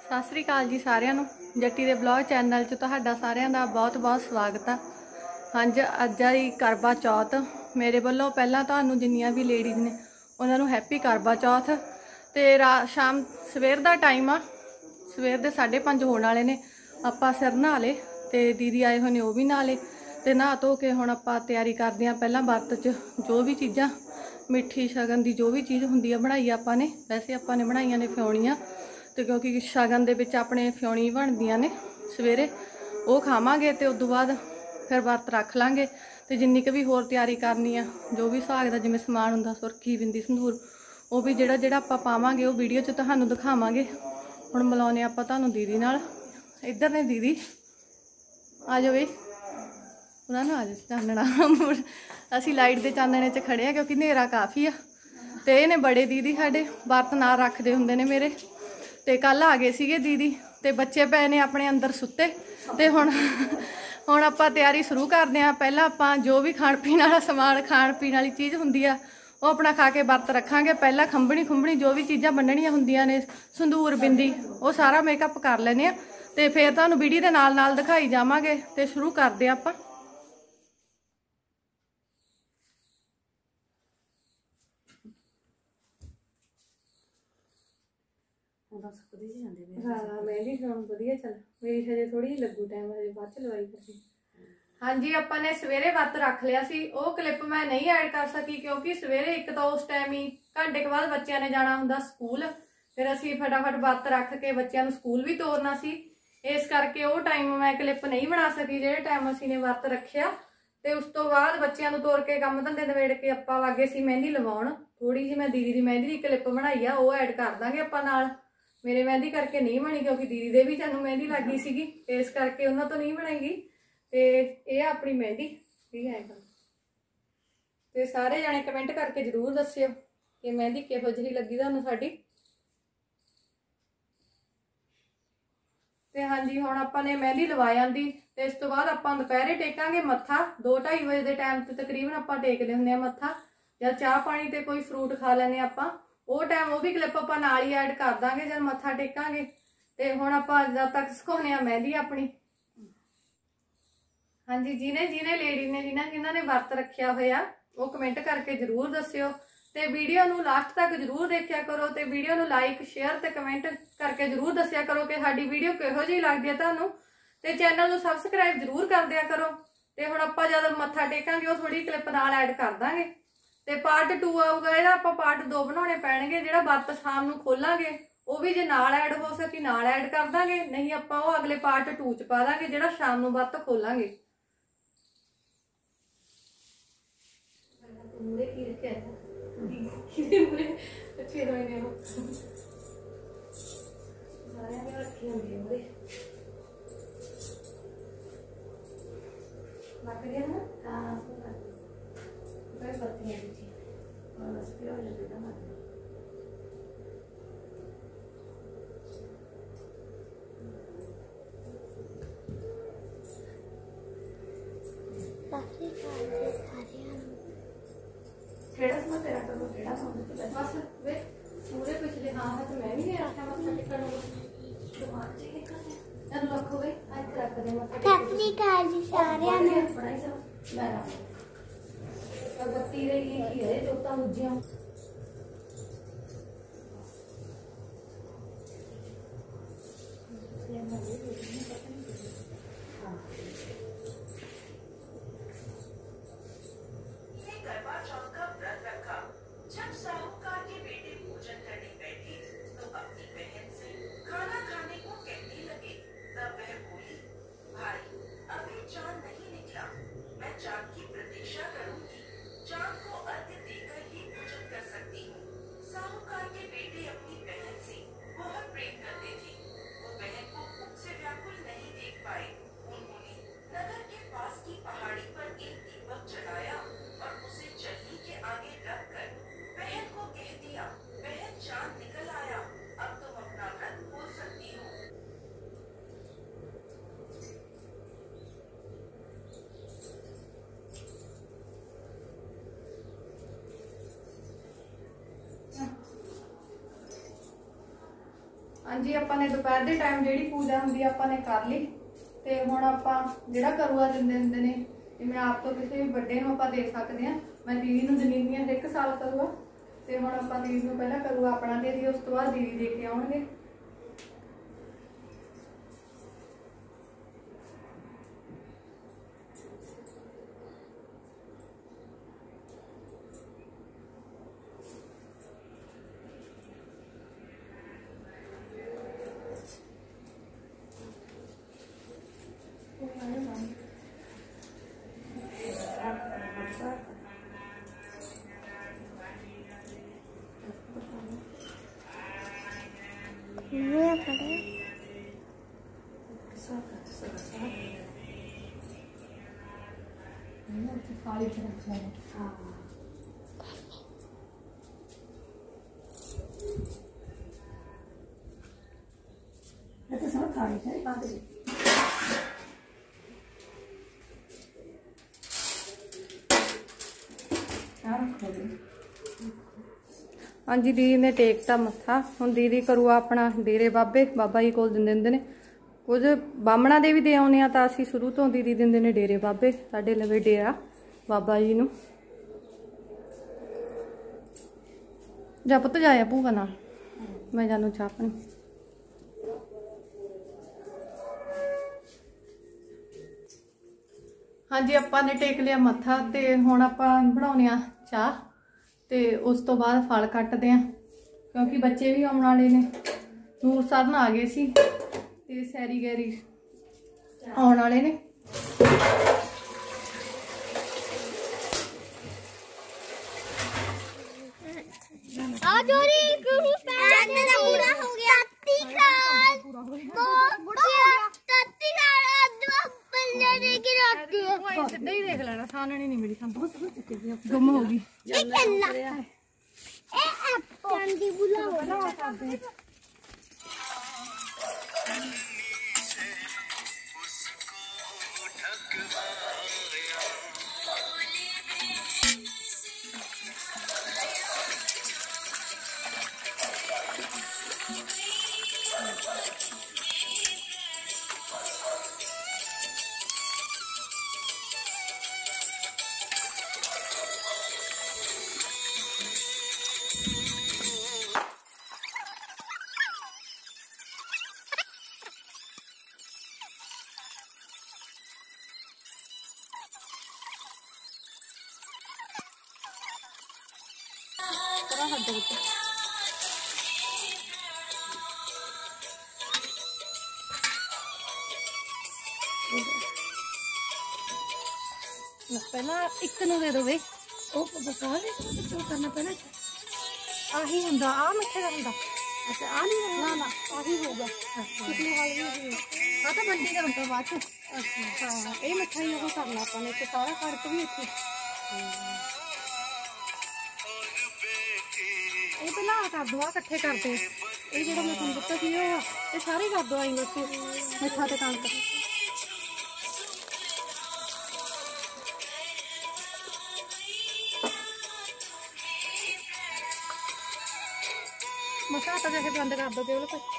सत श्री अकाल जी सारिਆਂ ਨੂੰ जट्टी दे ब्लॉग चैनल च तुहाडा सारिਆਂ ਦਾ बहुत बहुत स्वागत है। हाँ जी अज आई करवा चौथ मेरे वालों पहला तुहानू जिन्नियां भी लेडीज़ ने उन्होंने हैप्पी करवा चौथ। तो शाम सवेर का टाइम आ सवेर के 5:30 होने वाले ने आपां सिर नहा ले तो दीदी आए हुए ने वो भी नहा ले तो नहा धो के हुण आपां तैयारी करते हैं। पहला बरत च जो भी चीज़ां मिठी शगन की जो भी चीज़ होंदी है बनाई आपां ने वैसे आपां ने बनाईयां ने फ्योणियां तो क्योंकि शगन दे विच अपने फ्योणी बनदियां ने सवेरे वो खावांगे तो उदों बाद फिर वर्त रख लांगे तो जिन्नी क भी होर तैयारी करनी आ जो भी साग दा जिवें समान हुंदा सुरखी बिंदी संदूर वो भी जिहड़ा जिहड़ा आपां पावांगे वो वीडियो च तुहानूं दिखावांगे। हुण मिलाउने आपां तुहानूं दीदी नाल। इधर ने दीदी आ जाओ बई उन्हां नूं आ जाओ चानणा असीं लाइट दे चानणे च खड़े आ क्योंकि नेरा काफ़ी आ ते इहने बड़े दीदी साडे वर्त नाल रखदे हुंदे ने मेरे ते कल आ गए सीगे दीदी ते बच्चे पे ने अपने अंदर सुते ते हुण आपां तैयारी शुरू करदे हां। पहला आपां जो भी खाण पीण वाला समान खाण पीण वाली चीज़ हुंदी आ वो अपना खा के वर्त रखांगे। पहला खंभणी खुंभणी जो भी चीज़ां बन्नणियां हुंदियां ने संदूर बिंदी वो सारा मेकअप कर लैने आ ते फिर तुहानूं वीडियो दे नाल नाल दिखाई जावांगे ते शुरू करदे आपां। हाँ मेहंदी लवाउण वधिया चल मेरी हजे थोड़ी लगू टाइम हजे बाद च लवाई करदी। हाँ जी आपां ने सवेरे वर्त रख लिया सी वो क्लिप मैं नहीं ऐड कर सकी क्योंकि सवेरे एक तो उस टाइम ही घंटे के बाद बच्चों ने जाना हुंदा स्कूल फिर असीं फटाफट वर्त रख के बच्चों नूं स्कूल भी तोरना सी इस करके वो टाइम मैं क्लिप नहीं बना सकी जिहड़े टाइम असीं ने वर्त रखिया। तो उस तो बाद बच्चों नूं तोर के काम धंधे नवेड़ के आपां वागे सी मेहंदी लवाउण। थोड़ी जी मैं दीदी दी मेहंदी दी क्लिप बनाई आ वो ऐड कर दांगे आपां नाल। मेरे मेहंदी करके नहीं बनी क्योंकि दीदी दे भी तैनूं मेहंदी लग गई सीगी इस करके उन्हां तो नहीं बनाएगी। तो ये अपनी मेहंदी ठीक है तो सारे जाने कमेंट करके जरूर दस्सिओ कि मेहंदी किहो जी लगी तुहानूं साडी। तो हाँ जी हुण आपां ने मेहंदी लवा आंदी तो इस तो बाद आपां दुपहरे टेकांगे मत्था 2-2:30 बजे के टाइम ते तकरीबन आपां टेकदे हुंदे आ मत्था या चाह पानी ते कोई फ्रूट खा लैने आपां वो टाइम वो भी क्लिप आपां नाल ही ऐड कर दांगे जब मत्था टेकांगे। तो हुण आपां जद तक सुकाउने आ मेहंदी अपनी। हाँ जी जिन्हें जिन्हें लेडीज़ ने जिन्हां ने वर्त रखिया होया वो कमेंट करके जरूर दस्सिओ ते वीडियो नूं लास्ट तक जरूर देखिया करो ते वीडियो नूं लाइक शेयर ते कमेंट करके जरूर दस्सिया करो कि साडी वीडियो किहो जी लगदी है तुहानूं ते चैनल नूं सबसक्राइब जरूर कर दिया करो। ते हुण आपां जद मत्था टेकांगे वो थोड़ी क्लिप नाल ऐड कर दांगे ते पार्ट 2 आऊगा इहदा आपां पार्ट 2 बनाउणे पैणगे जिहड़ा वर्त शाम नूं खोलांगे वो भी जे नाल ऐड हो सकी नाल ऐड कर दांगे नहीं आपां वो अगले पार्ट 2 च पा दांगे जिहड़ा शाम नूं वर्त खोलांगे। मुरे की रखे मुरे अच्छे होए ने वो सारे ने रखे होंगे मुरे लग गया ना। हां कोई बात नहीं है जी और बस पियो ले देना मत काफी खाते सारे खेड़ा समझ तेरा करो खेड़ा समझ तो बस वे पूरे पिछले हाँ है तो मैं भी नहीं रखा मत्था टेकण तो आज ही निकल चल रखो वे आज रख दे मत्था काफी खाजी सारे ने पढ़ाई सब मैं रख और बत्ती रही की है जोता मुझिया हाँ जी, अपने दोपहर के टाइम जी पूजा होंगी अपने कर ली। तो हुण आपां जिहड़ा करुआ दिंदे हुंदे ने, जिवें आप तो किसी भी बड़े नूं आपां दे सकदे हां। मैं दीदी नूं दिंदी हुंदी हर एक साल करुआ, तो हुण आपां दीदी नूं पहलां करुआ अपना दे दईए, उस तो बाद दीदी दे के आउणगे। हाँ जी, दीदी ने टेकता मत्था। हुण दीदी करुआ अपना डेरे बाबा जी कोल दिंदे हुंदे ने। कुछ बामणा दे भी दे आउने आ, तां असीं शुरू तो दीदी दिंदे ने डेरे बाबे। साडे लवे डेरा बाबा जी नूं। जा पुत्त जाया भूआ नाल, मैं जानू चाह पानी। हाँ जी, आपां ने टेक लिया मत्था ते हुण आपां बनाउने आ चाह, ते उस तो बाद फल कट्टदे आ क्योंकि बच्चे भी आउण वाले ने। नूर सरन आ गए सी ते सैरी गैरी आउण वाले ने। सीधा ही देख लेना, साननी नहीं मिली, गुम होगी। पहला एक नूं दे दो वे, बस करना पहला आही हुंदा, आ मिठे दा हुंदा। अच्छा, आ नहीं ना ना आही होगा। कितने वाल भी हां तो मंडी का हुंदा बाद च। अच्छा हां, ये मिठाई वो करना अपने ते सारा कड़क भी इत्थे। ये पहला कर दो, इकट्ठे कर दो। ये जेड़ा मैं तुहानू दित्ता सी ये सारे कर दो आई मिठा ते कणक। मसा आता जैसे बंद कर दो केवल कोई।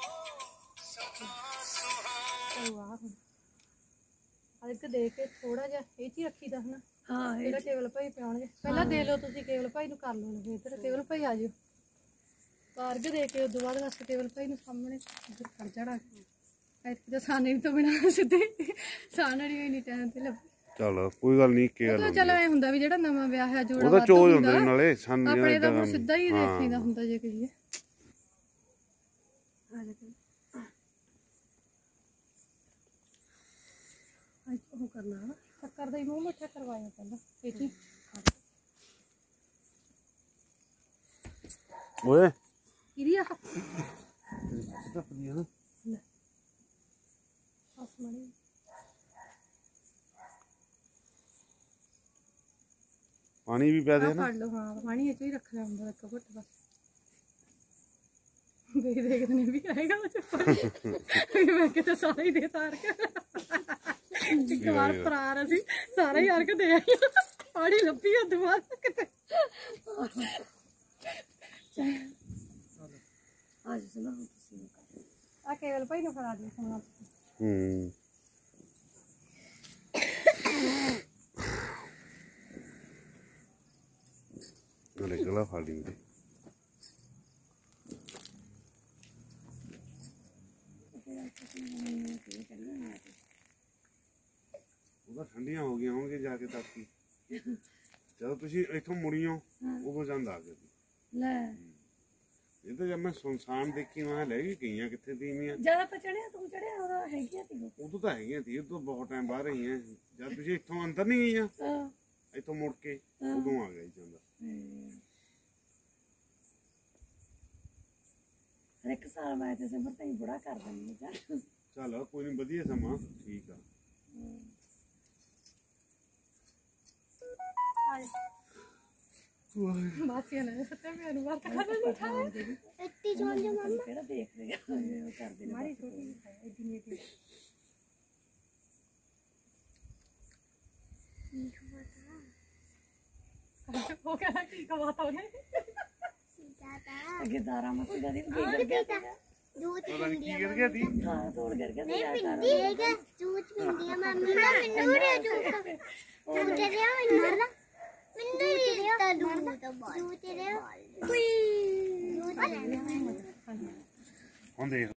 दे के थोड़ा जा रखी दस ना। हाँ, केवल भाई पियाउणगे। पहला दे लो तुसीं केवल भाई नूं, कर लो इधर केवल भाई आ जाओ। पार्ग दे के उस बाद बस केवल भाई नूं सामने इधर खड़ जाना। ऐतकी तो सानणी तो बिना सीधे सानणी ही नहीं टाइम ते लभ। चलो कोई गल नहीं, के गल चलो ऐ हुंदा भी जेड़ा नवां विआह है जोड़ा वाद चोज हुंदा नाले सानणी अपने दा सीधा ही देखीदा हुंदा जे कहिए। वो करना है शक्कर दा ही मूंह मिठा करवाया पहला एची ओए इरिया तो पनिया ना ले आसमानी पानी भी पा दे ना, लो हां पानी एच ही रखना हुंदा एक घुट बस। देख देख नहीं भी आएगा वो चप्पल मैं कहता सारा ही दे तार के एक बार फरार असी सारा ही अर्घ दे आई पानी लपी है दोबारा किते आज सुना तुसी ਕੇਵਲ ਭਾਈ ਨੂੰ ਫੜਾ ਦੇ ਸੋਨਾ ਨਾਲੇ ਗਲਾ ਫੜ ਲਈ ਉਹਦਾ ਠੰਡੀਆਂ ਹੋ ਗਈਆਂ ਹੋਣਗੇ ਜਾ ਕੇ ਤਾਕੀ ਜਦੋਂ ਤੁਸੀਂ ਇੱਥੋਂ ਮੁੜੀਓ ਉਦੋਂ ਜਾਂਦਾ ਆ ਗਿਆ ਲੈ ਇਹ ਤਾਂ ਜਦ ਮੈਂ ਸੁਨਸਾਨ ਦੇਖੀ ਮੈਂ ਲੈ ਗਈ ਗਈਆਂ ਕਿੱਥੇ ਤੀਵੀਆਂ ਜਿਆਦਾ ਤਾਂ ਚੜਿਆ ਤੂੰ ਚੜਿਆ ਉਹਦਾ ਹੈਗੀਆਂ ਤੀ ਉਦੋਂ ਤਾਂ ਹੈਗੀਆਂ ਤੀ ਉਦੋਂ ਬਹੁਤ ਟਾਈਮ ਬਾਹਰ ਰਹੀਆਂ ਜਦ ਤੁਸੀਂ ਇੱਥੋਂ ਅੰਦਰ ਨਹੀਂ ਗਈਆਂ ਇੱਥੋਂ ਮੁੜ ਕੇ ਉਦੋਂ ਆ ਗਿਆ ਜਾਂਦਾ ਹਰ ਇੱਕ ਸਾਲ ਮੈਂ ਤੇ ਸਿਮਰ ਤਾਂ ਹੀ ਬੁੜਾ ਕਰ ਦਿੰਦੀ ਚੱਲ ਚੱਲ ਕੋਈ ਨਹੀਂ ਵਧੀਆ ਸਮਾਂ ਠੀਕ ਆ ਬਾਸੀਆਂ ਨੇ ਸੱਤੇ ਮੈਨੂੰ ਬਾਤ ਖਾਣਾ ਨਹੀਂ ਖਾਇਆ ਇੱਤੀ ਜੋਨ ਜੋ ਮੰਮਾ ਕਿਹੜਾ ਦੇਖ ਰਹੇ ਆ ਉਹ ਕਰਦੇ ਨੇ ਮਾੜੀ ਛੋਟੀ ਐਡੀ ਨੀਟੀ ਉਹ ਕਹਿੰਦਾ ਠੀਕ ਆ ਬਾਤ ਉਹਨੇ ਅੱਗੇ ਦਾਰਾ ਮਸੀ ਦਾ ਦਿਨ ਕੀ ਕਰ ਗਿਆ ਪਤਾ ਨਹੀਂ ਕੀ ਕਰ ਗਿਆ ਤੀ ਹਾਂ ਤੋੜ ਕਰ ਗਿਆ ਨਹੀਂ ਪਿੰਡੀ ਹੈਗਾ ਜੂਚ ਪਿੰਡੀ ਆ ਮੰਮੀ ਦਾ ਮੈਨੂੰ ਰੇ ਜੂਚ ਤੂੰ ਤੇ ਰਿਆ ਮੈਨੂੰ ਮਾਰਨਾ ਮੈਨੂੰ ਹੀ ਤਾਂ ਦੂਰ ਤੋਂ ਬਾਹਰ ਜੂਚ ਰਿਆ ਕੋਈ ਜੂਚ ਲੈਣਾ ਹੁਣ ਦੇਖ